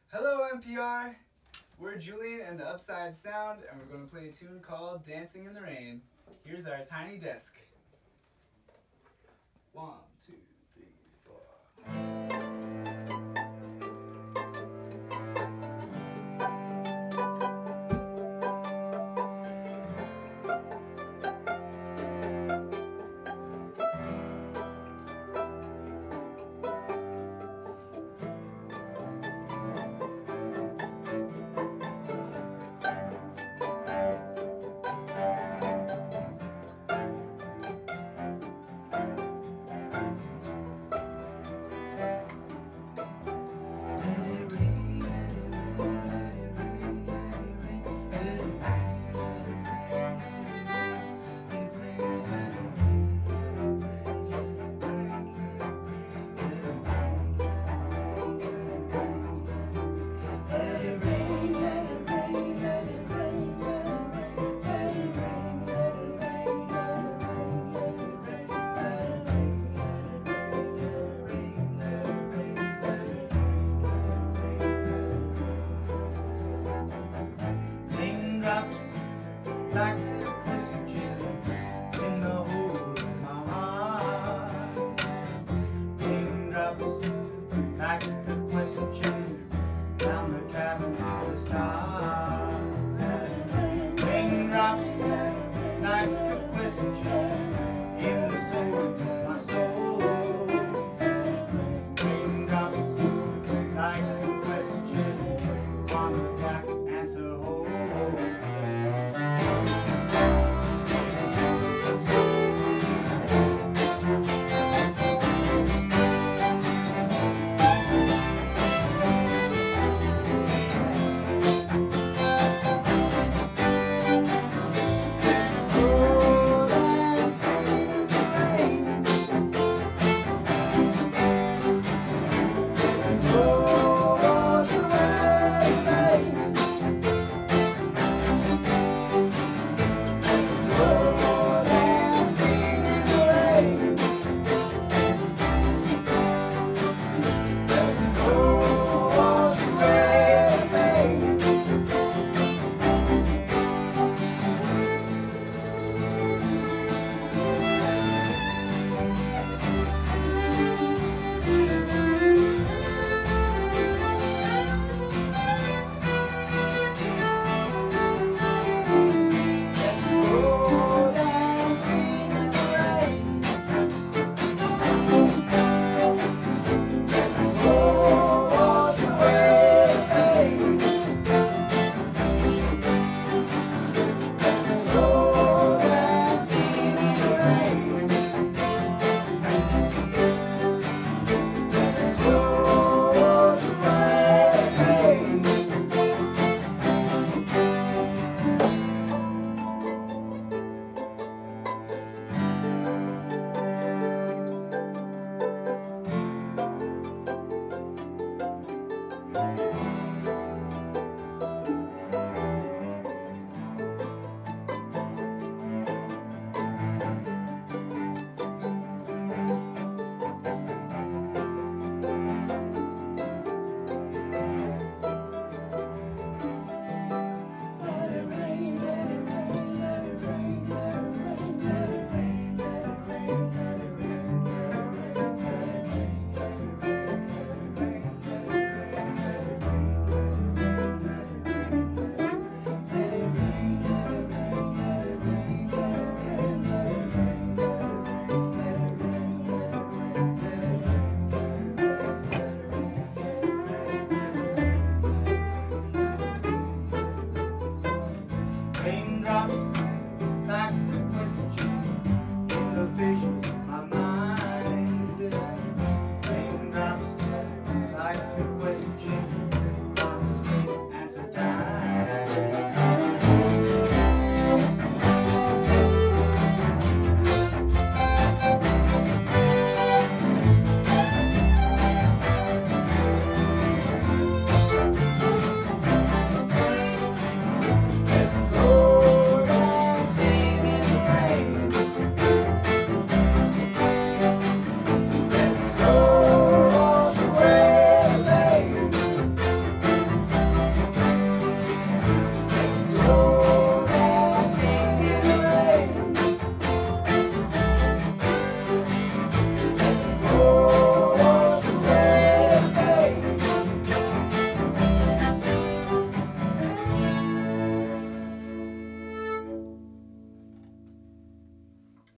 Hello NPR! We're Julian and the Upside Sound, and we're going to play a tune called Dancing in the Rain. Here's our tiny desk. 1, 2, 3, 4. Like a question in the hole of my heart. Raindrops like a question down the cavern of the stars. Raindrops like a question in the soles of my soul. Raindrops like a question on the black answer hole.